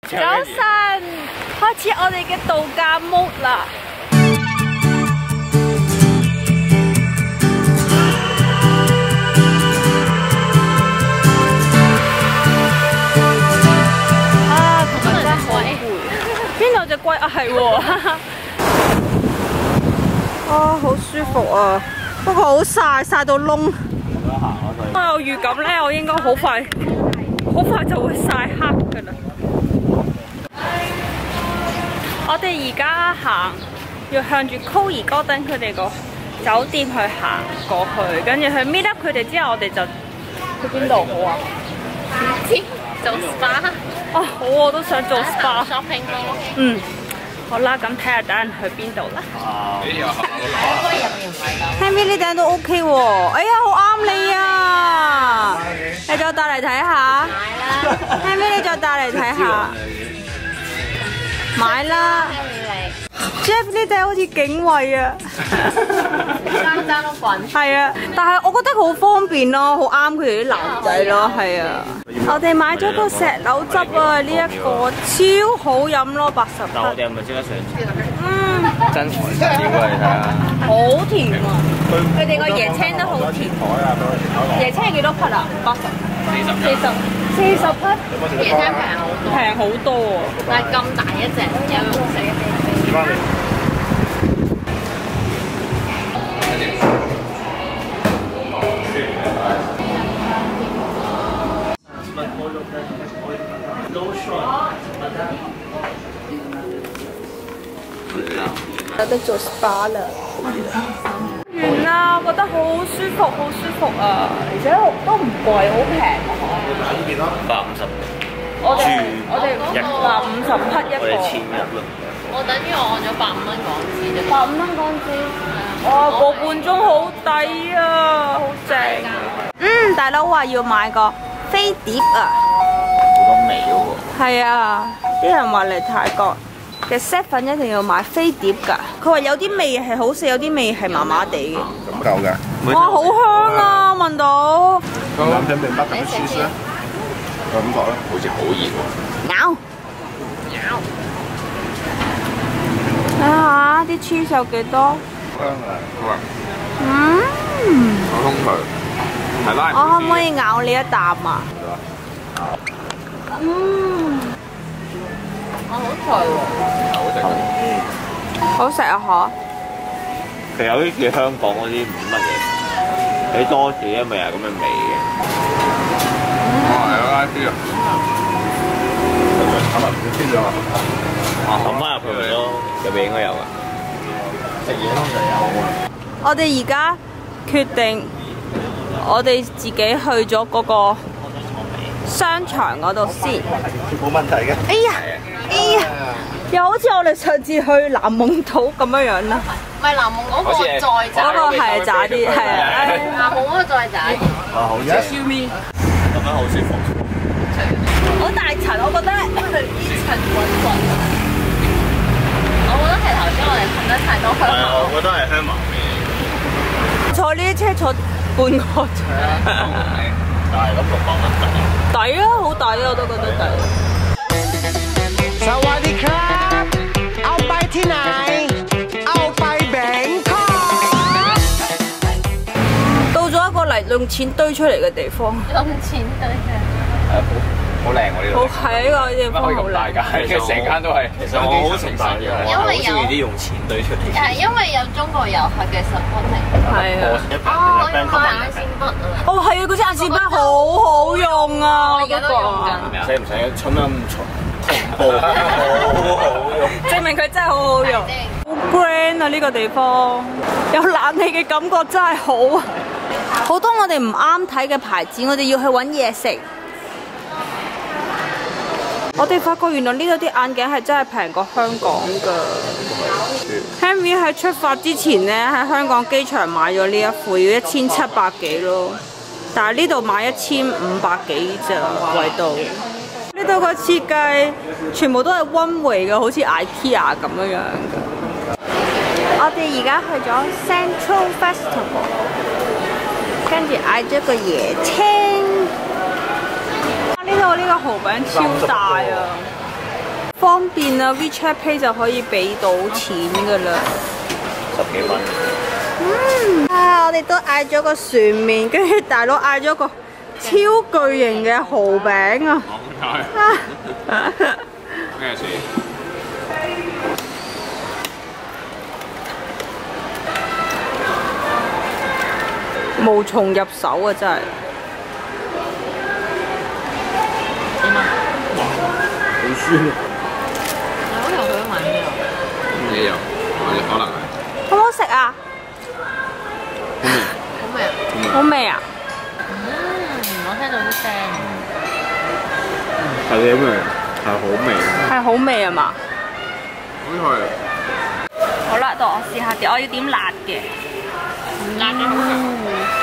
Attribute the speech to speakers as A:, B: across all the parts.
A: 早晨，開始我哋嘅度假 mode 啦。啊，琴日真係好攰。邊度有隻龜啊？係喎。啊，好舒服啊！不過好曬，曬到窿。我有預感咧，我應該好快就會曬黑㗎啦。我哋而家行，要向住 Covent Garden 佢哋個酒店去行過去，跟住去 meet up 佢哋之後，我哋就去邊度好啊？
B: 唔知做 SPA
A: 啊，好，我都想做 SPA
B: shopping 咯。
A: 嗯，好啦，咁睇下等陣去邊度啦。Henry 呢頂都 OK 喎，哎呀，好啱你啊！你再帶嚟睇下。Henry 你再帶嚟睇下。買啦 ！Jeff 呢頂好似警衛啊，
B: 爭都滾。
A: 係啊，但係我覺得好方便咯，好啱佢哋啲男仔咯，係啊。我哋買咗個石榴汁啊，呢一個超好飲咯，80蚊。
C: 但我哋係咪即刻上車？真材實料啊！你睇下，
A: 好甜啊！佢哋個椰青都好甜。椰青係幾多匹啊？40匹。
B: 椰青平好多，
A: 平好多喎。
B: 但係咁大一隻，有肉食。
A: 有得做 SPA 啦，完啦，我覺得好舒服，好舒服啊！而且都唔貴，好平啊
C: 150。
A: 我哋150匹一個，
C: 我哋1000日咯。
B: 我等於我按咗150蚊港紙啫。
A: 150蚊港紙，哇，個半鐘好抵啊，好正。大佬話要買個飛碟啊，
C: 好多味喎。
A: 係啊，啲人話嚟泰國嘅 set 粉一定要買飛碟㗎。佢話有啲味係好食，有啲味係麻麻地嘅。
D: 咁夠㗎。
A: 哇，好香啊！聞到。
D: 男仔明白咁舒適啊？感覺咧，好似好熱喎。
A: 咬。睇下啲 cheese 有幾多？
D: 香啊，好啊。好通佢，係拉。
A: 我可唔可以咬你一啖啊？
B: 我好脆喎。
A: 好食啊！嗬。
C: 其實有啲似香港嗰啲唔知乜嘢，你多士因為係咁嘅味嘅。
D: 哇，有拉啲啊！係咪唔知邊度啊？
C: 抌翻入去咪咯，入邊應該有㗎。食嘢通常有啊。
A: 我哋而家決定，我哋自己去咗嗰個商場嗰度先。
D: 冇問題嘅。
A: 哎呀，又好似我哋上次去南夢島咁樣樣啦。
B: 唔係南夢嗰個再渣，
A: 嗰個係渣啲，係啊。
B: 南夢嗰個再渣。
C: 好正。咁樣好舒服。
A: 好大層，我覺得呢層滾滾。
B: 我覺得係頭先我哋噴得太多香茅。
C: 我覺得係香茅味。
A: 坐呢啲車坐半個鐘。
C: 但係咁600蚊
A: 抵啊，好抵啊，我都覺得抵。
E: สวัสดีครับเอาไปที่ไหนเอาไปแบงคอก
A: 到咗一個嚟用錢堆出嚟嘅地方。
B: 用錢對嘅。
C: 好靚喎呢度。
A: 好係呢個地方好靚。
C: 其實成間都係。其實我好誠實嘅，我好中意啲用錢堆出嚟。
B: 係因為有中國遊客嘅 supporting。
A: 係啊。
B: 我要買眼線筆啊！
A: 哦，係啊，嗰支眼線筆好好用啊！
B: 我而家都用緊。
C: 使唔使出咩咁重？好好用。
A: 證明佢真係好好用。好 grand 啊！呢個地方有冷氣嘅感覺真係好啊！好多我哋唔啱睇嘅牌子，我哋要去揾嘢食。我哋發覺原來呢度啲眼鏡係真係平過香港㗎。Henry 喺出發之前呢，喺香港機場買咗呢一副要1700幾咯，但係呢度買1500幾咋，貴到。呢度個設計全部都係溫維嘅，好似 IKEA 咁樣樣嘅。我哋而家去咗 Central Festival， 跟住嗌咗個椰青。呢度呢個蠔餅超大啊！ 方便啊 ，WeChat Pay 就可以俾到錢㗎啦。
C: 10幾蚊。
A: 我哋都嗌咗個船麵，跟住大佬嗌咗個超巨型嘅蠔餅啊！
D: 咩事？
A: 無從入手啊！真係。
D: 好酸啊！
B: 好似佢都買呢
D: 嘢有，可能係。
A: 好唔好食啊？
B: 好味啊！
A: 好味啊！
B: 我聽到啲聲。
D: 係點味？係好味。
A: 係好味啊嘛！
D: 好係。
A: 好啦，到我試下點，我要點辣嘅。
B: 辣嘅好食。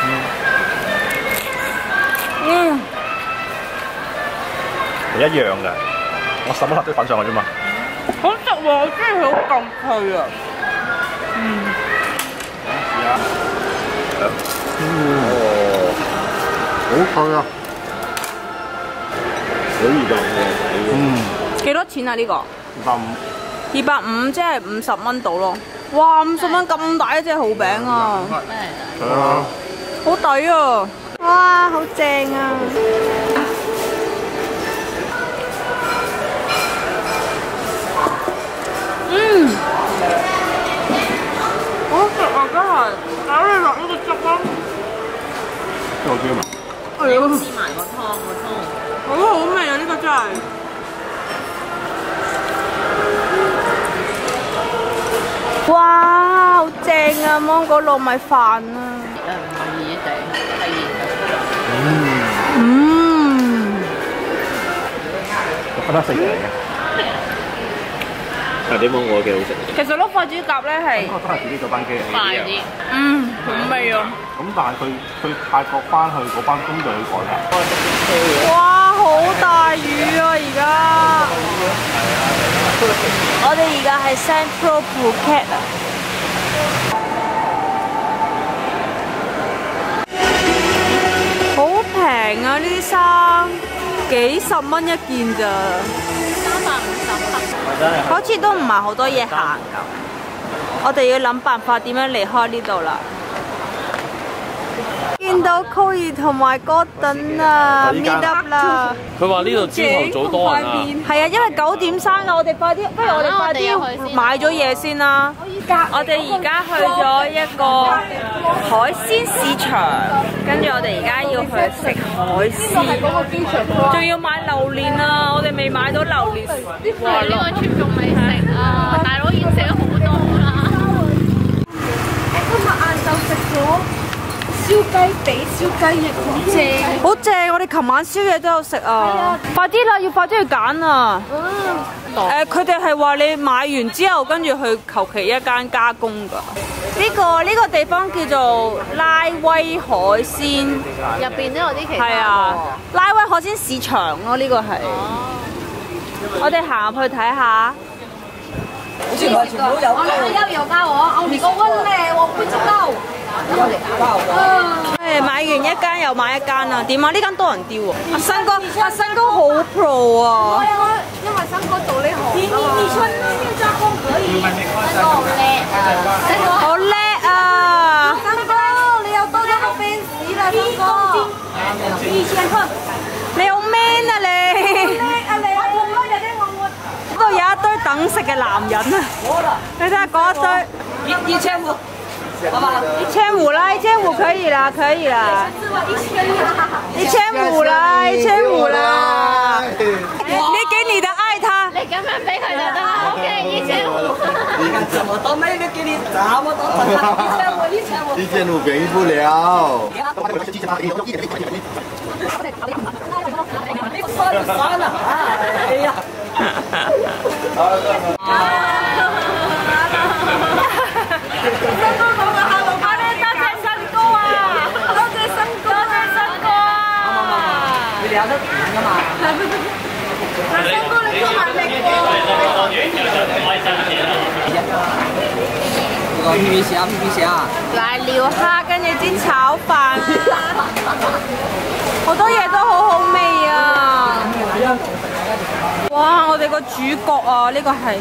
C: 一樣㗎，我11粒都粉上去啫嘛。
A: 好食喎，我中意佢好咁脆啊！
D: 好脆啊！好易㗎喎。
A: 幾多錢啊？呢個
D: 250。
A: 250，即係50蚊到咯。哇，50蚊咁大一隻蠔餅啊！
D: 係啊。
A: 好抵啊！哇，好正啊！好食啊！真係，搞你落呢個汁啊！
D: 呢個叫咩？
A: 係啊，
B: 黐埋個湯個湯。
A: 好好味啊！呢個真係。哇，好正啊！芒果糯米飯啊！
B: 唔係熱地，係熱嘅。
C: 我覺得4隻嚟嘅。但係啲芒果幾好食。
A: 其實碌筷子夾咧係
C: 都係自己嗰班機嚟嘅。
B: 快啲。
A: 好味啊！
C: 咁但係佢泰國翻去嗰班工序去改㗎。
A: 哇，好大雨啊！而家我哋而家係 Central Phuket 啊！好平啊！呢啲衫幾十蚊一件咋
B: 350
A: 好似都唔係好多嘢行咁。我哋要諗辦法點樣離開呢度啦。見到 Chloe 同埋 Gordon 啊 meet up 啦。
F: 佢話呢度朝頭早多人啊。
A: 係啊，因為9點生啊，我哋快啲，不如我哋快啲買咗嘢先啦。我哋而家去咗一個海鮮市場，跟住我哋而家要去食海鮮，仲要買榴蓮啊！我哋未買到榴蓮。
B: 哇！呢個 trip 仲未食啊，大佬已經食咗好多啦。
G: 今日晏晝食咗燒雞髀、燒雞翼，好正。
A: 好正！我哋琴晚宵夜都有食啊！快啲啦，要快啲去揀啊！佢哋係話你買完之後，跟住去求其一間加工㗎。呢個地方叫做拉威海鮮，
B: 入邊都有啲其他。
A: 係啊，拉威海鮮市場咯，呢個係。我哋行入去睇下。
G: 要有加我你個溫咧，我不知道。
A: 買完一間又買一間啊！點啊？呢間多人啲喎。阿新哥好 pro 啊！
G: 因為新哥做呢行。你穿呢加工可以。
A: 好叻啊！
G: 新哥，你又多咗個 fans 啦，新哥。2000份。
A: 你好 man 啊你！
G: 叻啊你！我同佢哋咧，我。
A: 嗰度有一堆等食嘅男人啊！你睇下嗰一堆。1500。1500啦，1500可以啦，可以啦。1500啦，1500啦。你給你的愛他。
B: 你咁樣俾佢就得啦。OK，1500。
H: 你看這麼多妹妹給你這麼多1500便宜不了。算了，哎呀。你有得點㗎嘛？新哥你出埋力喎！呢個 PPC 啊！
A: 奶料蝦跟住煎炒飯，好多嘢都好好味啊！ 哇！我哋個主角啊，呢個係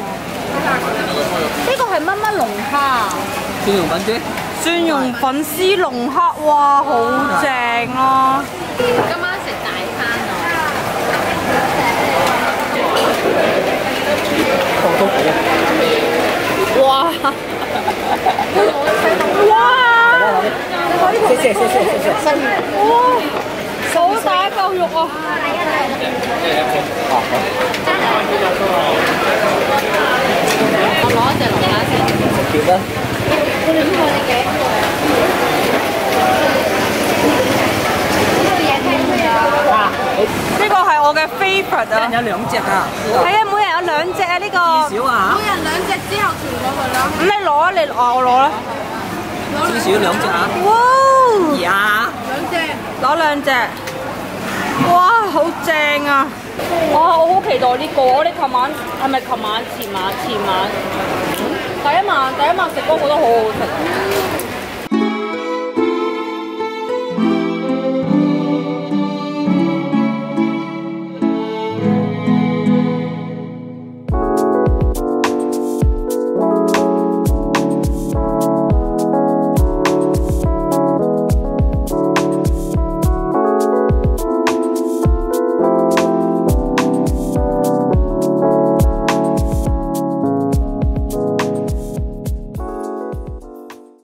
A: 乜乜龍蝦？
H: 蒜蓉粉絲。
A: 蒜蓉粉絲龍蝦，哇，好正咯！
B: 今晚食大餐
A: 哇！哇！
H: 謝謝。
A: 哇！好大嚿肉啊！
B: 我攞一隻龍蝦先。
H: 食條啦。
A: 呢個係我嘅 favourite 啊！
H: 有2隻啊！
A: 係啊，每人有2隻啊！呢個
H: 少啊
B: 每人2隻之後調過去啦。
A: 咁你攞啊！我攞啦。
H: 至少2隻啊！
A: 哇！
H: 呀
B: 2隻。
A: 攞2隻。哇，好正啊！哇，我好期待呢個。我哋琴晚係咪前晚？第一晚食嗰個都好好食。